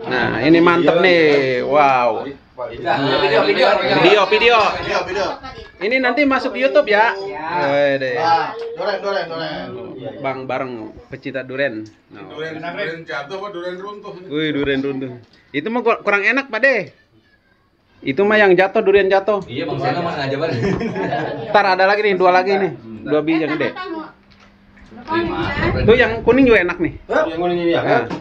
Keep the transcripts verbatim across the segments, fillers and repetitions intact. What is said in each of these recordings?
Nah, ini mantep nih. Wow. Video, video, Video, video. Video, video. Ini nanti masuk YouTube ya. Wede. Nah, duren, duren, duren. Bang bareng pecinta duren. Nah. Duren, duren jatuh apa duren runtuh? Wih, duren runtuh. Itu mah kur- kurang enak, Pak De. Itu mah yang jatuh, durian jatuh. Iya, Bang Sena mah sengaja banget. Ntar ada lagi nih, dua lagi nih. Dua biji yang gede. Tuh yang kuning juga enak nih. Yang kuning ini ya. Nah.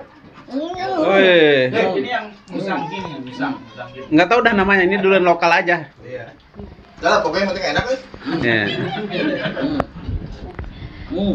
Wih. Ini yang musang gini, musang, musang gini. Nggak tahu dah namanya, ini durian lokal aja. Iya. Udah, pokoknya penting enak, guys. Ya. Hmm.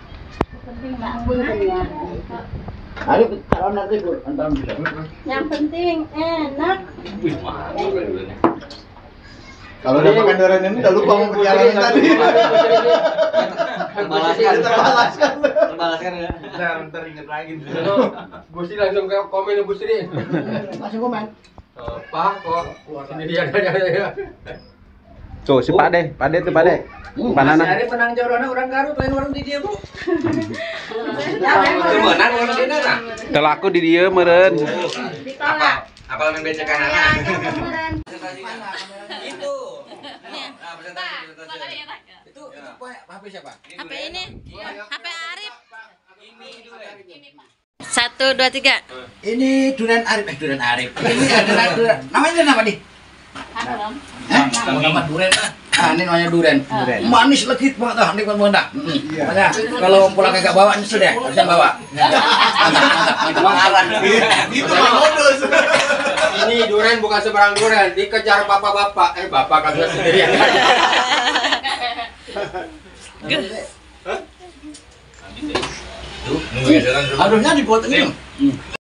Ayo kalau nanti Bu, antar bisa. Yang penting enak. Wih, mantap durennya. Kalau udah makan duren ini udah lupa mau perjalanan tadi. Terbalaskan. Terbalaskan. Terbalaskan ya. Ntar, ntar inget lagi. Gusti langsung ke komen ya Gusti nih. Masih komen. Pak kok sini dia ada ya. Tuh si Pak De, Pak De tuh Pak De. Pak Nanang. Ada penang jorona orang Garut lain warung di dia, Bu. Itu menang orang di mana? Kalau aku di dia meren. Ditolak. Apa main becek kanan? Ya, jangan kemarin. Itu. Nah, presentasi presentasi. Itu itu H P siapa? H P ini? H P Arif. Ini duren. Satu, dua, tiga. Ini Duren Arif, eh Duren Arif. Ini adalah Duren. Namanya nama nih? Hah? Nama Duren lah. Ah, ini namanya Duren. Manis legit banget dah, nikmat banget dah. Makanya kalau pulang kagak bawa ini sudah, harusnya bawa. Mantap, mantap, mantap. Itu mah modus. Ini duren bukan sebarang duren, dikejar bapak-bapak. Eh, bapak kagak sendirian. Tuh, nunggu jalan. Harusnya dipotong ini.